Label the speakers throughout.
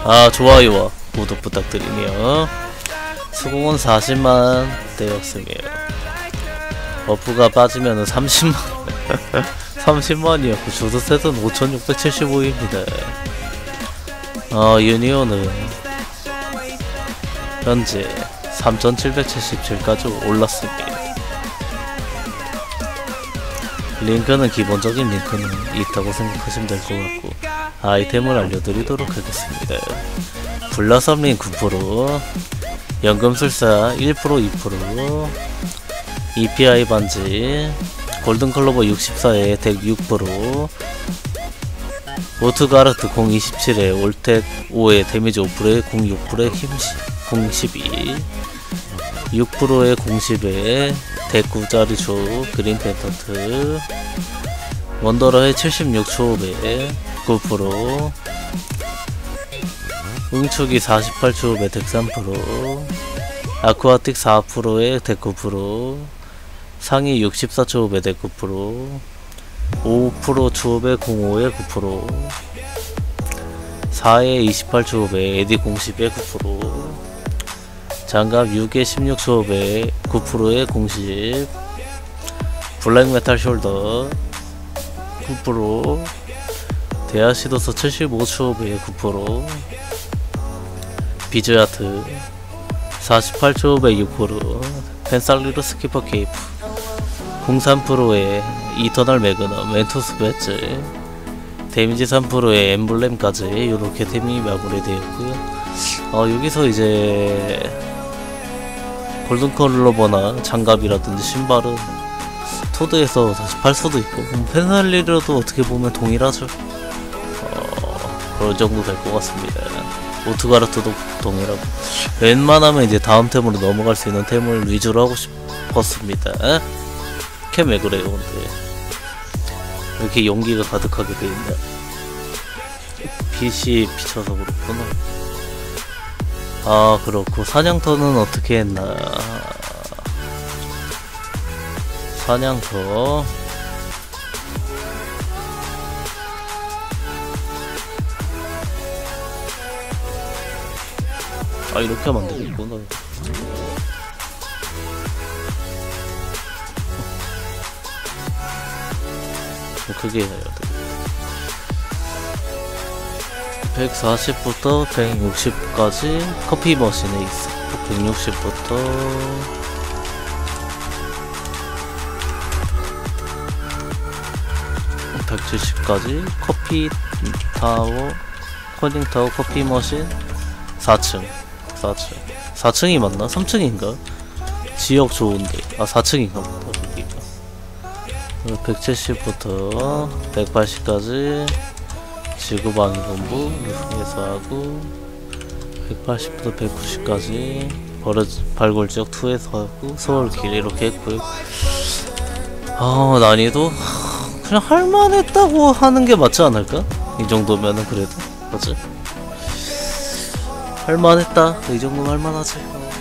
Speaker 1: 좋아요와 구독 부탁드리며 수공은 40만 대였으며 버프가 빠지면은 30만 30만이었고 주도셋은 5675입니다. 유니온은 현재 3777까지 올랐습니다. 링크는 기본적인 링크는 있다고 생각하시면 될 것 같고 아이템을 알려드리도록 하겠습니다. 블라썸링 9%, 연금술사 1%, 2%, EPI 반지, 골든클로버 64에 덱 6%, 오트가르트 027에 올텍 5에 데미지 5%에 06%에 힘 012, 6%에 010에 덱 9짜리 조 그린 펜턴트, 원더러의 76초업에 9%, 응축이 48초업에 덱 3%, 아쿠아틱 4%에 덱 9%, 상위 64초업에 덱 9%, 5% 초업에 05에 9%, 4에 28초업에 에디 010에 9%, 장갑 6에 16초업에 9%에 010, 블랙메탈 숄더 9%, 데아시도스 75초업에 9%, 비즈아트 48초업에 6%, 펜살리르 스키퍼 케이프 03%에 이터널 매그넘 멘토스 배지 데미지 3%에 엠블렘까지 이렇게 템이 마무리되었고요. 여기서 이제 골든클로버나 장갑이라든지 신발은 토드에서 다시 팔 수도 있고 펜살리르도 어떻게 보면 동일하죠. 그럴 정도 될 것 같습니다. 오트가르트도 동일하고 웬만하면 이제 다음 템으로 넘어갈 수 있는 템을 위주로 하고 싶었습니다. 캠 왜 그래요 근데 왜 이렇게 용기가 가득하게 돼있냐. 빛이 비쳐서 그렇구나. 그렇고 사냥터는 어떻게 했나. 사냥터 이렇게 하면 안 되겠구나. 크게 해야 돼. 140부터 160까지 커피 머신에 있어. 160부터 170까지 커피 타워, 코딩 타워, 커피 머신 4층이 맞나? 3층인가? 지역 좋은데 4층인가 보다. 여기가 170부터 180까지 지구방위본부 유흥에서 하고 180부터 190까지 발굴지역 2에서 하고 서울길 이렇게 했고요. 난이도 그냥 할만했다고 하는게 맞지 않을까? 이 정도면은 그래도 맞지? 할만했다. 이 정도면 할만하지.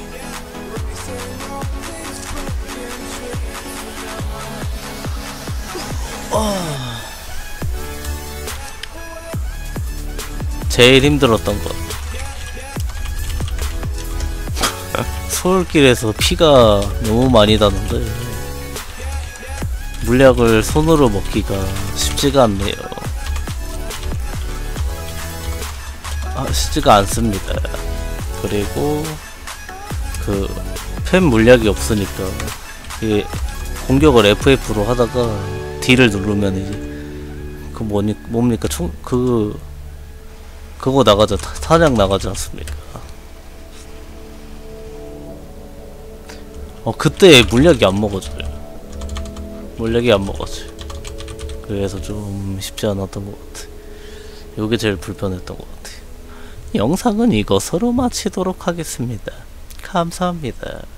Speaker 1: 제일 힘들었던 것 서울길에서 피가 너무 많이 나는데 물약을 손으로 먹기가 쉽지가 않네요. 쉽지가 않습니다. 그리고 펜 물약이 없으니까 이게 공격을 FF로 하다가 D를 누르면 이제 뭡니까 그거 나가자. 사냥 나가지 않습니까? 그때 물약이 안 먹어져요. 물약이 안 먹어져요. 그래서 좀 쉽지 않았던 것 같아. 요게 제일 불편했던 것 같아. 영상은 이것으로 마치도록 하겠습니다. 감사합니다.